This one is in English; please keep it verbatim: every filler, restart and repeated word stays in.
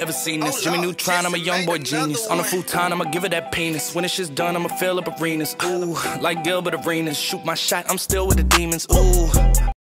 never seen this. Jimmy Neutron, I'm a young boy genius. On a futon, I'ma give it that penis. When this shit's done, I'ma fill up arenas. Ooh, like Gilbert Arenas. Shoot my shot, I'm still with the demons. Ooh.